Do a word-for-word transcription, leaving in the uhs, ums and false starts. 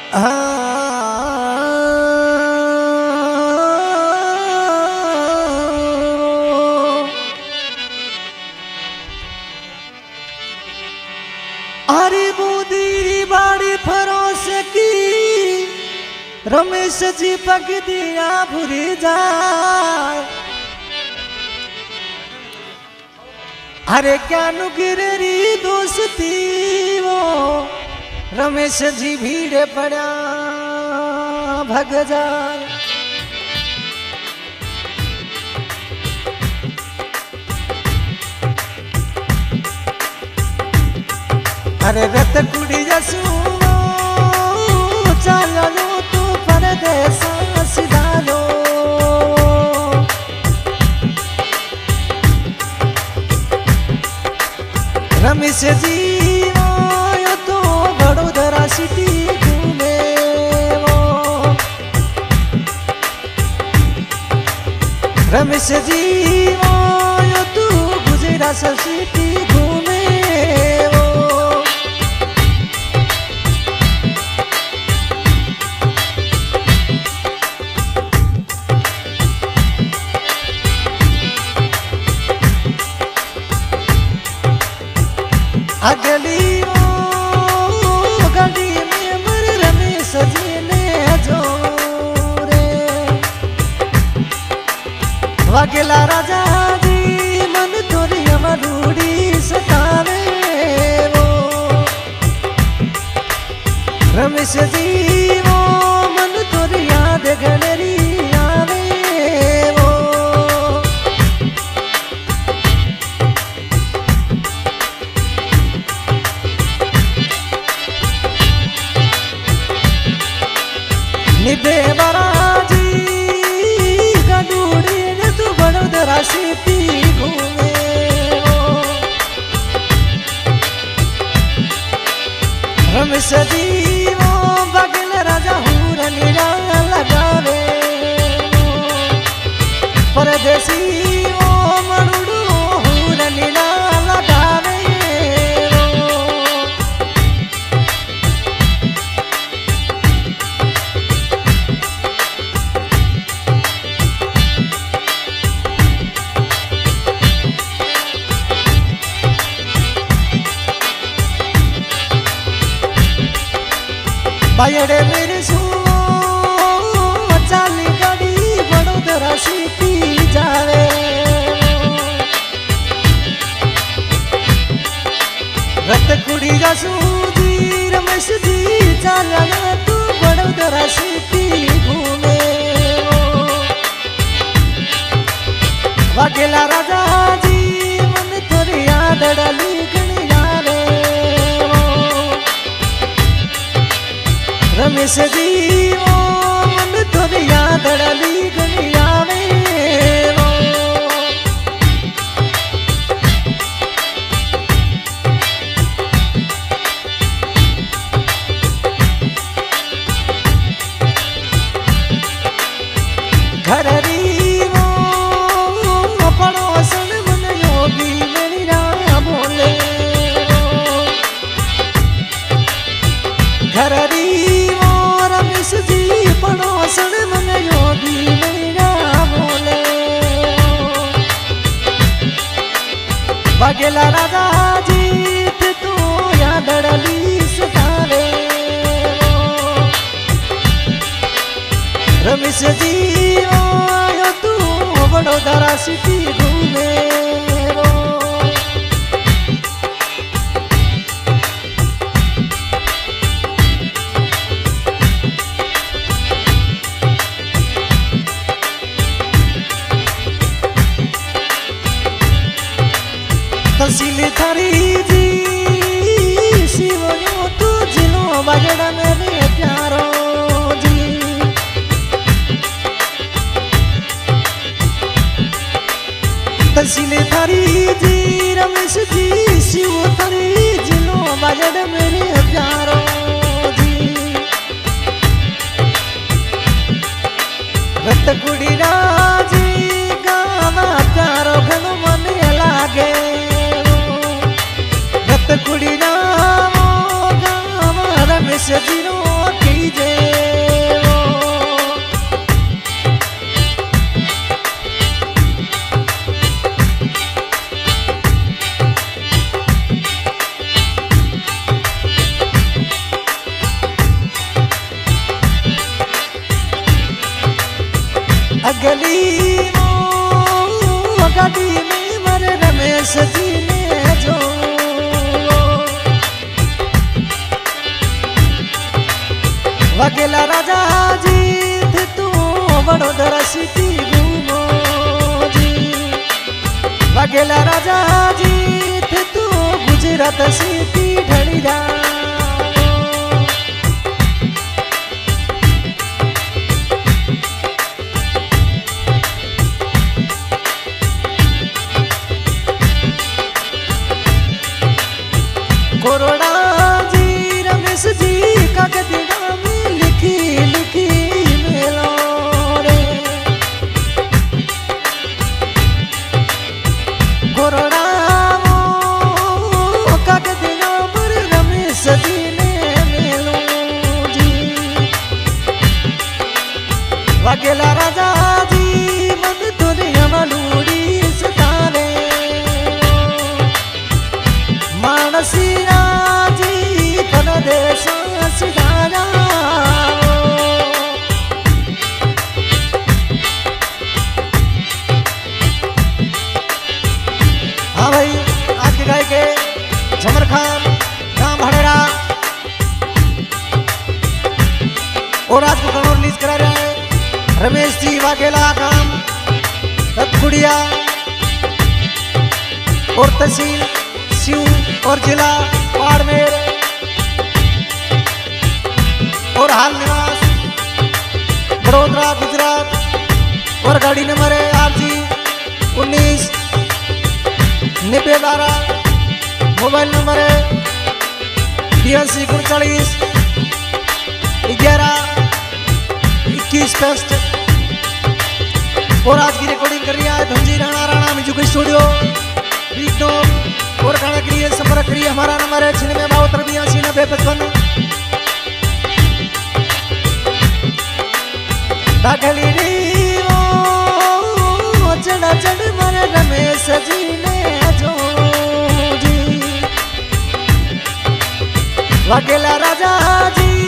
अरे बूदी बाड़ी फरोस की रमेश जी पग दिया भूरी जाए। अरे क्या नुगिरी दोस्ती वो रमेश जी भीड़े पड़ा भग जाए। अरे रत कुड़ी जसू चालो तू परदेस सिधालो। रमेश जी वो तो वडोदरा सिटी घूमे वो। रमेश जी वो तो गुजरात सिटी घूमे वो। अगली ओ गली में मर रमेश जी ने जोरे। वगला राजा जी मन तोरी मरूड़ी सतावे वो। रमेश जी वो मन तोरी याद गणरी आवे वो। निदे बराजी गडूड़ी ने तू वडोदरा सिटी घूमे वो। रमेश जी वो बगल राजा हूर नीरा लगावे वो। परदेसी वो मरुड़ू हूर नीरा लगावे वो। बायड़े मेरे सुनो चाली गाड़ी वडोदरा सिटी जावे। रत कुड़ी जसू जी रमेश जी चाला तू वडोदरा सिटी घूमे वो। वगला राजा जी मन थोड़ी याद डली गणी आवे वो। रमेश जी वो मन तोरी याद डली गणी आवे वो। घररी वो पड़ोसन मन योगी मेरी राम बोले वो। घररी रमेश जी पड़ोसन मन योगी मेरा बोले वो। वगला राजा जी तू याद डली सतावे वो। रमेश जी वो तू वडोदरा सिटी घूमे वो। तहसील थारी जी शिवनो तू जिलो बजड़ा मेरे प्यारो जी। तहसील थारी जी रमेश जी शिव थारी जिलो बजड़ा मेरे प्यारो जी। रत कुड़ी राजी गावा प्यारो घनो मन लागे। कुड़ी नामो गावा रमेश जी रो कीजे अगली गाड़ी में मरे रमेश जी ने जो वकेला राजा जी थे तू वडोदरा सिटी घूमो जी वकेला राजा जी थे तू गुजरात सिटी ढली जा कोरोना जी रमेश जी कागज में लिखी लिखी मेलो रे कोरोना कागज पर रमेश जी ने मेलो जी वकेला राजा जी मन दुनिया मलूड़ी सतारे मानसी हाँ भाई आज के गाय के झमर खान राम भड़ेरा और आज को करोड़ रिलीज करा रहे हैं रमेश जी वाघेला काम रतगुड़िया और तहसील सिऊ और जिला बाड़मेर और हाल निवास बड़ोदरा गुजरात और गाड़ी नंबर है आर जी उन्नीस नब्बे बारह मोबाइल नंबर है बयासी उनचालीस ग्यारह इक्कीस पेस्ट और आज की रिकॉर्डिंग कर रही है धनजी राणा राणा म्यूजिक स्टूडियो और गाना के लिए संपर्क करिए हमारा नंबर है छियानवे बहत्तर बयासी नब्बे पचपन दाखली चढ़ा चढ़ मर रमेश जी ने जो जी वकेला राजा जी